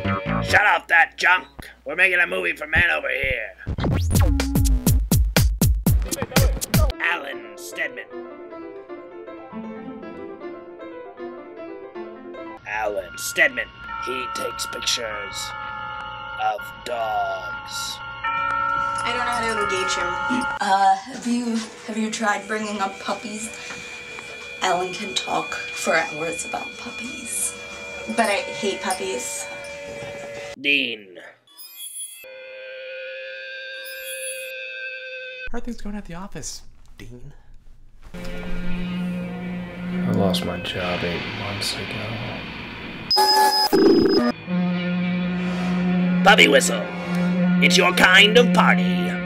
Shut off that junk! We're making a movie for men over here. Alan Stedman. Alan Stedman. He takes pictures of dogs. I don't know how to engage him. Have you tried bringing up puppies? Alan can talk for hours about puppies. But I hate puppies. Dean. How are things going at the office, Dean? I lost my job 8 months ago. Puppy whistle. It's your kind of party.